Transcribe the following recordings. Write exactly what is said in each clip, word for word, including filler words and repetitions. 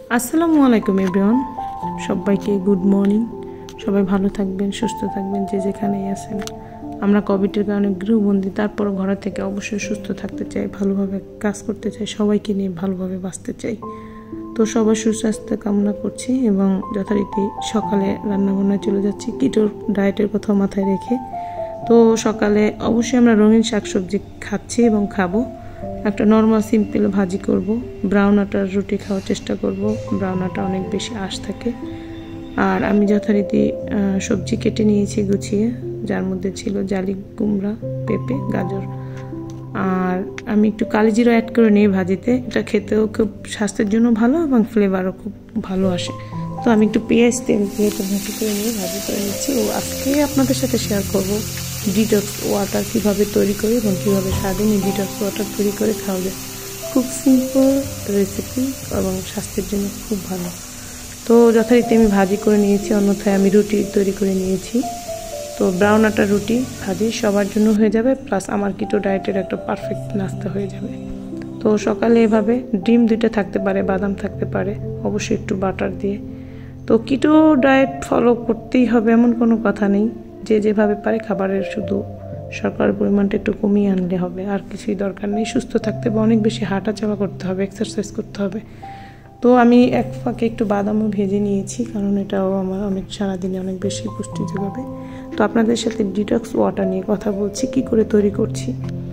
আসসালামু আলাইকুম এভরিওয়ান, সবাইকে গুড মর্নিং। সবাই ভালো থাকবেন, সুস্থ থাকবেন যে যেখানেই আছেন। আমরা কোভিডের কারণে গৃহবন্দী, তারপরও ঘর থেকে অবশ্যই সুস্থ থাকতে চাই, ভালোভাবে কাজ করতে চাই, সবাইকে নিয়ে ভালোভাবে বাঁচতে চাই। তো সবার সুস্বাস্থ্য কামনা করছি এবং যথারীতি সকালে রান্নাবান্নায় চলে যাচ্ছি কিটোর ডায়েটের কথা মাথায় রেখে। তো সকালে অবশ্যই আমরা রঙিন শাকসবজি খাচ্ছি এবং খাবো। একটা নর্মাল সিম্পল ভাজি করব, ব্রাউন আটার রুটি খাওয়ার চেষ্টা করব। ব্রাউন আটা অনেক বেশি আঁশ থাকে। আর আমি যথারীতি সবজি কেটে নিয়েছি গুছিয়ে, যার মধ্যে ছিল জালি কুমড়া, পেঁপে, গাজর। আর আমি একটু কালি জিরা অ্যাড করে নিই ভাজিতে। এটা খেতেও খুব স্বাস্থ্যের জন্য ভালো এবং ফ্লেভারও খুব ভালো আসে। তো আমি একটু পেঁয়াজ তেল দিয়ে ভাজি করে নিয়ে ভাজি করে নিচ্ছি। ও আজকে আপনাদের সাথে শেয়ার করব ডিটক্স ওয়াটার কীভাবে তৈরি করি এবং কীভাবে সারাদিন এই ডিটক্স ওয়াটার তৈরি করে খাওয়া যায়। খুব সিম্পল রেসিপি এবং স্বাস্থ্যের জন্য খুব ভালো। তো যথারীতি আমি ভাজি করে নিয়েছি, অন্যথায় আমি রুটি তৈরি করে নিয়েছি। তো ব্রাউন আটার রুটি ভাজি সবার জন্য হয়ে যাবে, প্লাস আমার কিটো ডায়েটের একটা পারফেক্ট নাস্তা হয়ে যাবে। তো সকালে এভাবে ডিম দুইটা থাকতে পারে, বাদাম থাকতে পারে, অবশ্যই একটু বাটার দিয়ে। তো কিটো ডায়েট ফলো করতেই হবে এমন কোনো কথা নেই, যে যেভাবে পারে খাবারের শুধু শর্করার পরিমাণটা একটু কমিয়ে আনলে হবে, আর কিছুই দরকার নেই। সুস্থ থাকতে হবে, অনেক বেশি হাঁটা চলা করতে হবে, এক্সারসাইজ করতে হবে। তো আমি এক ফাঁকে একটু বাদামও ভেজে নিয়েছি, কারণ এটাও আমার অনেক সারাদিনে অনেক বেশি পুষ্টি যোগাবে। তো আপনাদের সাথে ডিটক্স ওয়াটার নিয়ে কথা বলছি, কি করে তৈরি করছি।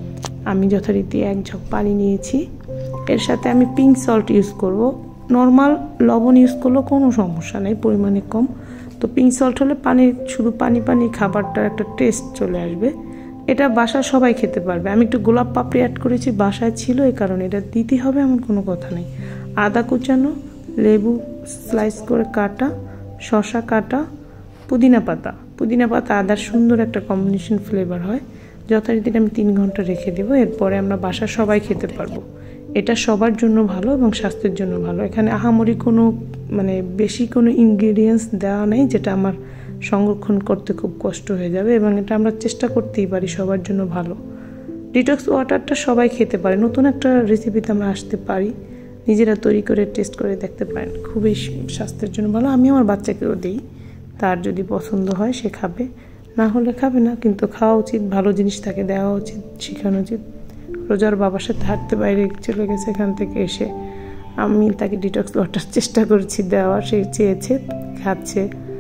আমি যথারীতি এক ঝক পানি নিয়েছি, এর সাথে আমি পিঙ্ক সল্ট ইউজ করব। নর্মাল লবণ ইউজ করলেও কোনো সমস্যা নেই, পরিমাণে কম। তো পিঙ্ক সল্ট হলে পানির শুধু পানি পানি খাবারটার একটা টেস্ট চলে আসবে। এটা বাসায় সবাই খেতে পারবে। আমি একটু গোলাপ পাপড়ি অ্যাড করেছি, বাসায় ছিল এই কারণে। এটা দিতে হবে এমন কোনো কথা নেই। আদা কুচানো, লেবু স্লাইস করে কাটা, শসা কাটা, পুদিনা পাতা পুদিনা পাতা আদার সুন্দর একটা কম্বিনেশন ফ্লেভার হয়। যথারীতি আমি তিন ঘন্টা রেখে দেবো, এরপরে আমরা বাসা সবাই খেতে পারবো। এটা সবার জন্য ভালো এবং স্বাস্থ্যের জন্য ভালো। এখানে আহামরি কোনো মানে বেশি কোনো ইনগ্রিডিয়েন্টস দেওয়া নেই যেটা আমার সংরক্ষণ করতে খুব কষ্ট হয়ে যাবে, এবং এটা আমরা চেষ্টা করতেই পারি সবার জন্য ভালো। ডিটক্স ওয়াটারটা সবাই খেতে পারে। নতুন একটা রেসিপিতে আমরা আসতে পারি, নিজেরা তৈরি করে টেস্ট করে দেখতে পারেন, খুবই স্বাস্থ্যের জন্য ভালো। আমি আমার বাচ্চাকেও দিই, তার যদি পছন্দ হয় সে খাবে, না হলে খাবে না, কিন্তু খাওয়া উচিত। ভালো জিনিস তাকে দেওয়া উচিত, শেখানো উচিত। রোজার বাবার সাথে হাঁটতে বাইরে চলে গেছে, এখান থেকে এসে আমি তাকে ডিটক্স ওয়াটার চেষ্টা করছি দেওয়ার। সে চেয়েছে, খাচ্ছে।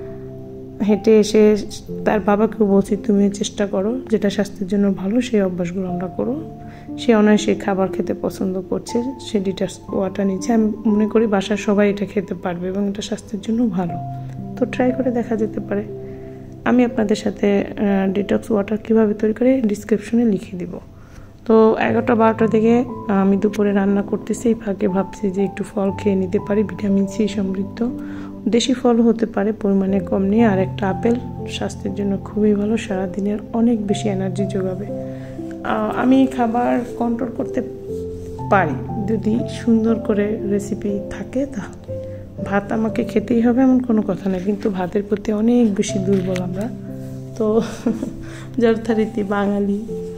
হেঁটে এসে তার বাবাকেও বলছি তুমি চেষ্টা করো, যেটা স্বাস্থ্যের জন্য ভালো সেই অভ্যাসগুলো আমরা করো। সে অনায়াসে খাবার খেতে পছন্দ করছে, সে ডিটক্স ওয়াটার নিচ্ছে। আমি মনে করি বাসার সবাই এটা খেতে পারবে এবং এটা স্বাস্থ্যের জন্য ভালো। তো ট্রাই করে দেখা যেতে পারে। আমি আপনাদের সাথে ডিটক্স ওয়াটার কীভাবে তৈরি করে ডিসক্রিপশনে লিখে দিব। তো এগারোটা বারোটা দিকে আমি দুপুরে রান্না করতেছি, এই ফাঁকে ভাবছি যে একটু ফল খেয়ে নিতে পারি, ভিটামিন সি সমৃদ্ধ দেশি ফল হতে পারে, পরিমাণে কম নিয়ে। আর একটা আপেল স্বাস্থ্যের জন্য খুবই ভালো, সারাদিনের অনেক বেশি এনার্জি যোগাবে। আমি খাবার কন্ট্রোল করতে পারি যদি সুন্দর করে রেসিপি থাকে, তাহলে ভাত আমাকে খেতেই হবে এমন কোনো কথা নেই, কিন্তু ভাতের প্রতি অনেক বেশি দুর্বল আমরা। তো যথারীতি বাঙালি,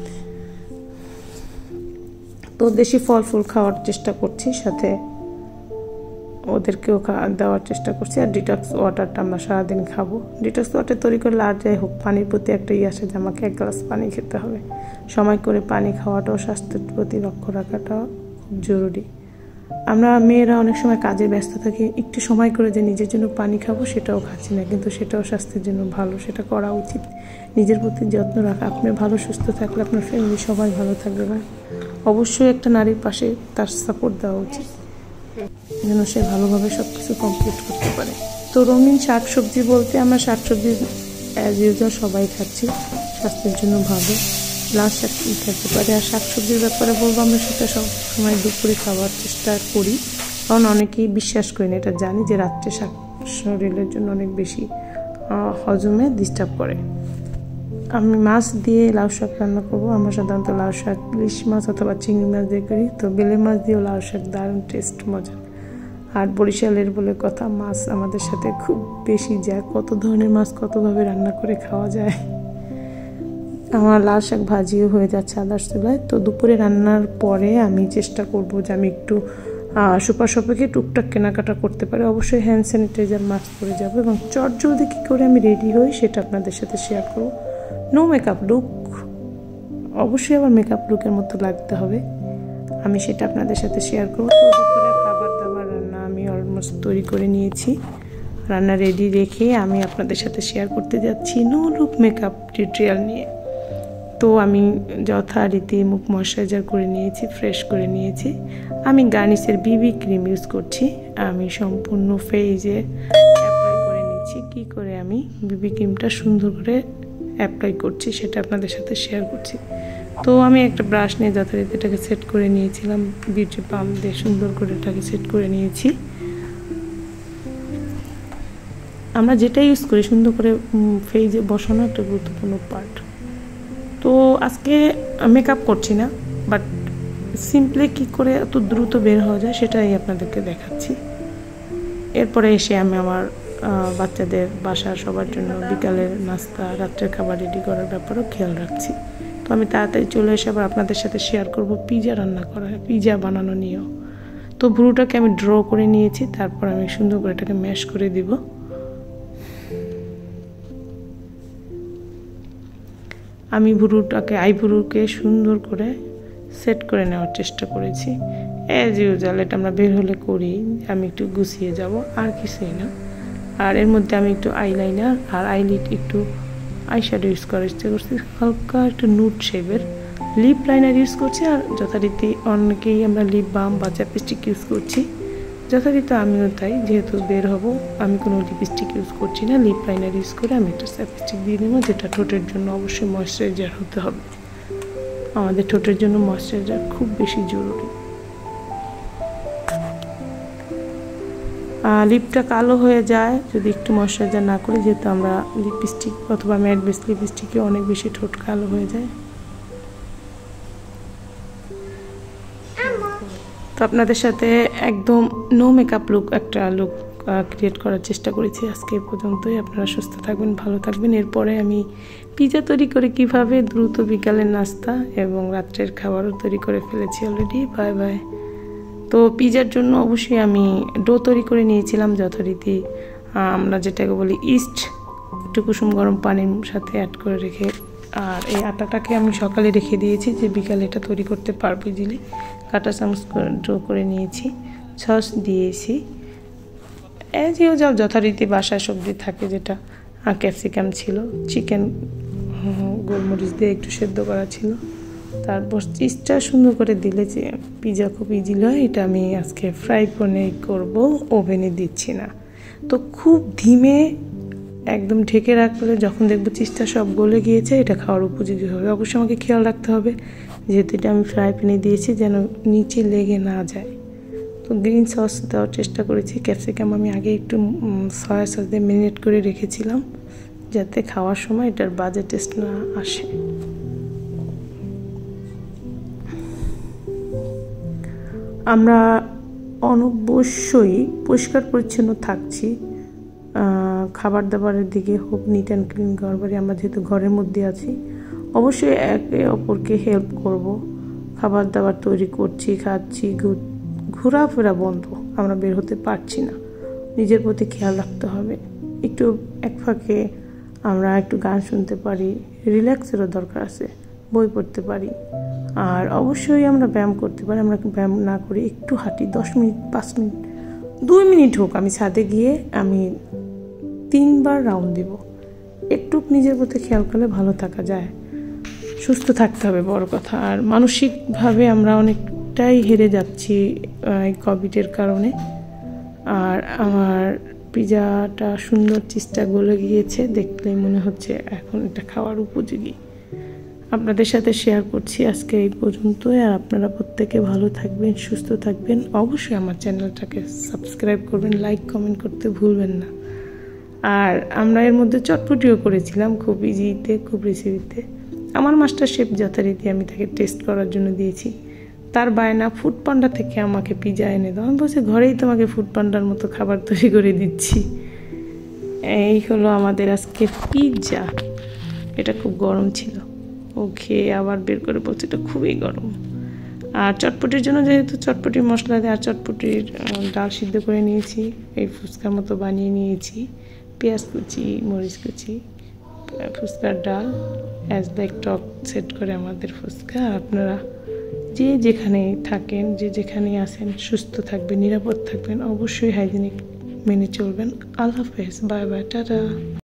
তো দেশি ফল ফুল খাওয়ার চেষ্টা করছি, সাথে ওদেরকেও দেওয়ার চেষ্টা করছি। আর ডিটক্স ওয়াটারটা আমরা সারাদিন খাবো। ডিটক্স ওয়াটার তৈরি করলে আর যাই হোক পানির প্রতি একটা ইয়ে আসে যে আমাকে এক গ্লাস পানি খেতে হবে। সময় করে পানি খাওয়াটাও, স্বাস্থ্যের প্রতি লক্ষ্য রাখাটাও খুব জরুরি। আমরা মেয়েরা অনেক সময় কাজে ব্যস্ত থাকি, একটু সময় করে যে নিজের জন্য পানি খাবো সেটাও খাচ্ছি না, কিন্তু সেটাও স্বাস্থ্যের জন্য ভালো, সেটা করা উচিত। নিজের প্রতি যত্ন রাখা, আপনি ভালো সুস্থ থাকলে আপনার ফ্যামিলি সবাই ভালো থাকবে। এবং অবশ্যই একটা নারীর পাশে তার সাপোর্ট দেওয়া উচিত, যেন সে ভালোভাবে সব কিছু কমপ্লিট করতে পারে। তো রঙিন শাক সবজি বলতে আমরা শাক সবজি অ্যাজ ইউজুয়াল সবাই খাচ্ছি, স্বাস্থ্যের জন্য ভালো। লাল শাক খেতে পারে। আর শাক সবজির ব্যাপারে বলবো, আমরা সেটা সব সময় দুপুরে খাওয়ার চেষ্টা করি, কারণ অনেকেই বিশ্বাস করি না, এটা জানি যে রাত্রে শাক শরীরের জন্য অনেক বেশি হজমে ডিস্টার্ব করে। আমি মাছ দিয়ে লাউ শাক রান্না করবো। আমরা সাধারণত লাউ শাক ইলিশ মাছ অথবা চিংড়ি মাছ দিয়ে করি, তো বেলে মাছ দিয়েও লাউ শাক দারুণ টেস্ট, মজা। আর বরিশালের বলে কথা, মাছ আমাদের সাথে খুব বেশি যায়। কত ধরনের মাছ কতভাবে রান্না করে খাওয়া যায়। আমার লাল শাক ভাজিও হয়ে যাচ্ছে আদার্স চুলায়। তো দুপুরে রান্নার পরে আমি চেষ্টা করব যে আমি একটু সুপার শপে গিয়ে টুকটাক কেনাকাটা করতে পারি। অবশ্যই হ্যান্ড স্যানিটাইজার মাস্ক পরে যাব এবং চটজলদি কী করে আমি রেডি হই সেটা আপনাদের সাথে শেয়ার করব। নো মেকআপ লুক, অবশ্যই আবার মেকআপ লুকের মতো লাগতে হবে, আমি সেটা আপনাদের সাথে শেয়ার করব। তো দুপুরের খাবার দাবার রান্না আমি অলমোস্ট তৈরি করে নিয়েছি, রান্না রেডি রেখে আমি আপনাদের সাথে শেয়ার করতে যাচ্ছি নো লুক মেকআপ টিউটোরিয়াল নিয়ে। তো আমি যথারীতি মুখ ময়শ্চারাইজার করে নিয়েছি, ফ্রেশ করে নিয়েছি। আমি গার্নিশের বিবি ক্রিম ইউজ করছি, আমি সম্পূর্ণ ফেজে অ্যাপ্লাই করে নিচ্ছি। কি করে আমি বিবি ক্রিমটা সুন্দর করে অ্যাপ্লাই করছি সেটা আপনাদের সাথে শেয়ার করছি। তো আমি একটা ব্রাশ নিয়ে যথারীতি এটাকে সেট করে নিয়েছিলাম, বিউটি পাম্প দিয়ে সুন্দর করে এটাকে সেট করে নিয়েছি। আমরা যেটা ইউজ করি সুন্দর করে ফেজে বসানো একটা গুরুত্বপূর্ণ পার্ট। তো আজকে মেকআপ করছি না, বাট সিম্পলি কী করে এত দ্রুত বের হওয়া যায় সেটাই আপনাদেরকে দেখাচ্ছি। এরপরে এসে আমি আমার বাচ্চাদের বাসার সবার জন্য বিকালের নাস্তা, রাত্রের খাবার রেডি করার ব্যাপারেও খেয়াল রাখছি। তো আমি তাড়াতাড়ি চলে এসে আবার আপনাদের সাথে শেয়ার করব পিজা রান্না করা, পিজা বানানো নিয়েও। তো ভুরুটাকে আমি ড্র করে নিয়েছি, তারপর আমি সুন্দর করে এটাকে ম্যাশ করে দিব। আমি ভুরুটাকে আইভুরুকে সুন্দর করে সেট করে নেওয়ার চেষ্টা করেছি। অ্যাজ ইউজুয়াল এটা আমরা বের হলে করি, আমি একটু গুছিয়ে যাব, আর কিছুই না। আর এর মধ্যে আমি একটু আইলাইনার আর আইলিড একটু আইশ্যাডো ইউজ করার চেষ্টা করছি, হালকা একটু নুট শেপের। লিপ লাইনার ইউজ করছি, আর যথারীতি অনেকেই আমরা লিপ বাম বা চ্যাপস্টিক ইউজ করছি, যথারীতি আমিও তাই। যেহেতু বের হব আমি কোনো লিপস্টিক ইউজ করছি না, লিপ লাইনার ইউজ করে আমি একটা চ্যাপস্টিক দিয়ে দেবো, যেটা ঠোঁটের জন্য অবশ্যই ময়শ্চারাইজার হতে হবে। আমাদের ঠোঁটের জন্য ময়শ্চারাইজার খুব বেশি জরুরি। লিপটা কালো হয়ে যায় যদি একটু ময়শ্চারাইজার না করি, যেহেতু আমরা লিপস্টিক অথবা ম্যাট বেস লিপস্টিকে অনেক বেশি ঠোঁট কালো হয়ে যায়। তো আপনাদের সাথে একদম নো মেকআপ লুক একটা লুক ক্রিয়েট করার চেষ্টা করেছি আজকে পর্যন্তই। আপনারা সুস্থ থাকবেন, ভালো থাকবেন। এরপরে আমি পিজা তৈরি করে কিভাবে দ্রুত বিকালের নাস্তা এবং রাত্রের খাবারও তৈরি করে ফেলেছি অলরেডি। Bye bye. তো পিজার জন্য অবশ্যই আমি ডো তৈরি করে নিয়েছিলাম যথারীতি, আমরা যেটাকে বলি ইস্ট, একটু কুসুম গরম পানির সাথে অ্যাড করে রেখে। আর এই আটাটাকে আমি সকালে রেখে দিয়েছি যে বিকালে এটা তৈরি করতে পারবো ইজিলি। কাঁটা চামচ করে ড্র করে নিয়েছি, সস দিয়েছি, অ্যাজ ইউজুয়াল যথারীতি বাসায় সবজি থাকে, যেটা ক্যাপসিকাম ছিল, চিকেন গোলমরিচ দিয়ে একটু সেদ্ধ করা ছিল। তারপর চিজটা সুন্দর করে দিলে যে পিজা খুব ইজিলি হয়। এটা আমি আজকে ফ্রাই প্যানে করব, ওভেনে দিচ্ছি না। তো খুব ধিমে একদম ঢেকে রাখলে যখন দেখবো চিজটা সব গলে গিয়েছে এটা খাওয়ার উপযোগী হবে। অবশ্যই আমাকে খেয়াল রাখতে হবে, যেহেতু এটা আমি ফ্রাই প্যানে দিয়েছি, যেন নিচে লেগে না যায়। তো গ্রিন সস দেওয়ার চেষ্টা করেছি। ক্যাপসিকাম আমি আগে একটু সয়া সস দিয়ে ম্যারিনেট করে রেখেছিলাম, যাতে খাওয়ার সময় এটার বাজে টেস্ট না আসে। আমরা অবশ্যই পরিষ্কার পরিচ্ছন্ন থাকছি খাবার দাবারের দিকে হোক, নিট অ্যান্ড ক্লিন ঘরবাড়ি। আমরা যেহেতু ঘরের মধ্যে আছি, অবশ্যই একে অপরকে হেল্প করব। খাবার দাবার তৈরি করছি, খাচ্ছি, ঘোরাফেরা বন্ধ, আমরা বের হতে পারছি না। নিজের প্রতি খেয়াল রাখতে হবে। একটু এক ফাঁকে আমরা একটু গান শুনতে পারি, রিল্যাক্সেরও দরকার আছে, বই পড়তে পারি। আর অবশ্যই আমরা ব্যায়াম করতে পারি। আমরা ব্যায়াম না করি একটু হাঁটি, দশ মিনিট পাঁচ মিনিট দুই মিনিট হোক, আমি ছাদে গিয়ে আমি তিনবার রাউন্ড দিব। একটু নিজের প্রতি খেয়াল করলে ভালো থাকা যায়, সুস্থ থাকতে হবে বড় কথা। আর মানসিকভাবে আমরা অনেকটাই হেরে যাচ্ছি এই কোভিডের কারণে। আর আমার পিজাটা সুন্দর, চিজটা গলে গিয়েছে, দেখলেই মনে হচ্ছে এখন এটা খাওয়ার উপযোগী। আপনাদের সাথে শেয়ার করছি আজকে এই পর্যন্তই। আর আপনারা প্রত্যেকে ভালো থাকবেন, সুস্থ থাকবেন। অবশ্যই আমার চ্যানেলটাকে সাবস্ক্রাইব করবেন, লাইক কমেন্ট করতে ভুলবেন না। আর আমরা এর মধ্যে চটপটিও করেছিলাম, খুব ইজিতে, খুব রেসিপিতে। আমার মাস্টার শেফ যথারীতি আমি তাকে টেস্ট করার জন্য দিয়েছি। তার বায়না ফুড পান্ডা থেকে আমাকে পিজা এনে দাও। আমি বলছি ঘরেই তোমাকে ফুড পান্ডার মতো খাবার তৈরি করে দিচ্ছি। এই হলো আমাদের আজকে পিজা। এটা খুব গরম ছিল, ও খেয়ে আবার বের করে বলছে এটা খুবই গরম। আর চটপটির জন্য যেহেতু চটপটির মশলা দিয়ে আর চটপটির ডাল সিদ্ধ করে নিয়েছি, এই ফুচকার মতো বানিয়ে নিয়েছি। পেঁয়াজ কুচি, মরিচ কুচি, ফুচকার ডাল, অ্যাজ লাইক টক সেট করে আমাদের ফুচকা। আপনারা যে যেখানে থাকেন, যে যেখানে আসেন, সুস্থ থাকবেন, নিরাপদ থাকবেন, অবশ্যই হাইজিনিক মেনে চলবেন। আল্লাহ হাফেজ, বাই বাই, টাটা।